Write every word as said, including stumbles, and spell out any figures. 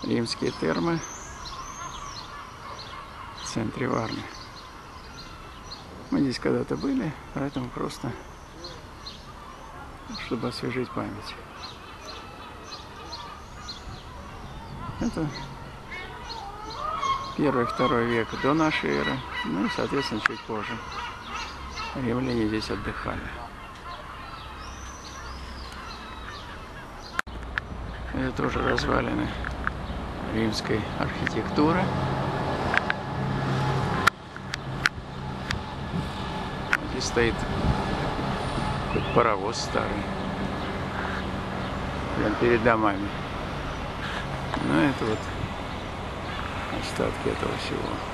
Римские термы в центре Варны. Мы здесь когда-то были, поэтому просто, чтобы освежить память. Это первый-второй век до нашей эры, ну и, соответственно, чуть позже. Римляне здесь отдыхали. Это тоже развалины римской архитектуры. Здесь стоит какой-то паровоз старый, прям перед домами. Ну это вот остатки этого всего.